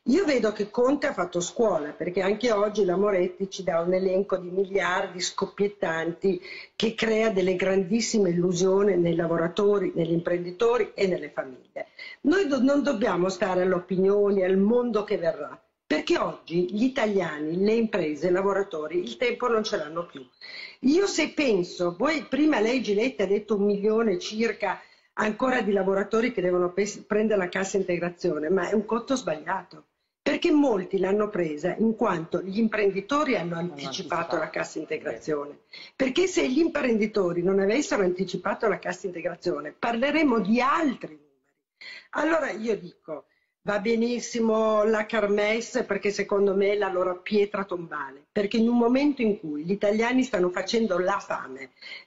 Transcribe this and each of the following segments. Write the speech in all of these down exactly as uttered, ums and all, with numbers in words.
Io vedo che Conte ha fatto scuola, perché anche oggi la Moretti ci dà un elenco di miliardi scoppiettanti che crea delle grandissime illusioni nei lavoratori, negli imprenditori e nelle famiglie. Noi do- non dobbiamo stare alle opinioni, al mondo che verrà, perché oggi gli italiani, le imprese, i lavoratori, il tempo non ce l'hanno più. Io se penso, voi prima lei Giletti ha detto un milione circa ancora di lavoratori che devono pes- prendere la cassa integrazione, ma è un conto sbagliato. Perché molti l'hanno presa in quanto gli imprenditori hanno Hanno anticipato la anticipato. cassa Bene. integrazione. Perché se gli imprenditori non avessero anticipato la cassa integrazione, parleremo di altri numeri. Allora io dico, va benissimo la Carmes perché secondo me è la loro pietra tombale, perché in un momento in cui gli italiani stanno facendo la fame,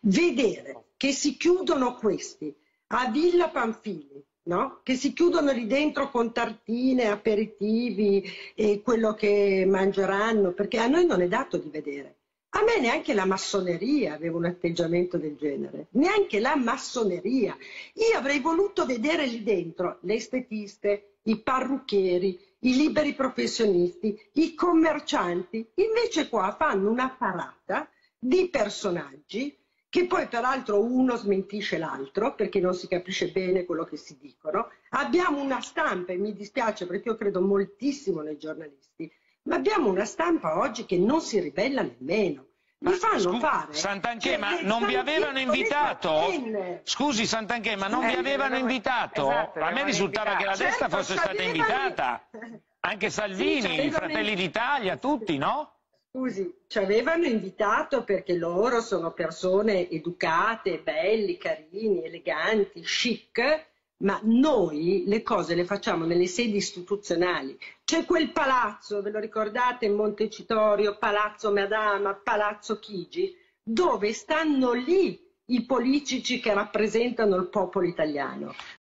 vedere che si chiudono questi a Villa Pamphili, no? Che si chiudono lì dentro con tartine, aperitivi e quello che mangeranno, perché a noi non è dato di vedere. A me neanche la massoneria aveva un atteggiamento del genere, neanche la massoneria. Io avrei voluto vedere lì dentro le estetiste, i parrucchieri, i liberi professionisti, i commercianti. Invece qua fanno una parata di personaggi che poi peraltro uno smentisce l'altro perché non si capisce bene quello che si dicono. Abbiamo una stampa, e mi dispiace perché io credo moltissimo nei giornalisti, ma abbiamo una stampa oggi che non si ribella nemmeno. Li Ma fanno scu- fare, Santanchè, cioè, ma le- non vi stanno avevano dietro le invitato? catene. Scusi Santanchè, ma non vi Scusi, Eh, li avevano avevamo- invitato? esatto, li A me avevano risultava che la invitati. destra certo, fosse stata c'avevano... invitata. Anche Sì, Salvini, i c'avevano Fratelli in- d'Italia, tutti, no? Scusi, ci avevano invitato perché loro sono persone educate, belli, carini, eleganti, chic, ma noi le cose le facciamo nelle sedi istituzionali. C'è quel palazzo, ve lo ricordate, in Montecitorio, Palazzo Madama, Palazzo Chigi, dove stanno lì i politici che rappresentano il popolo italiano.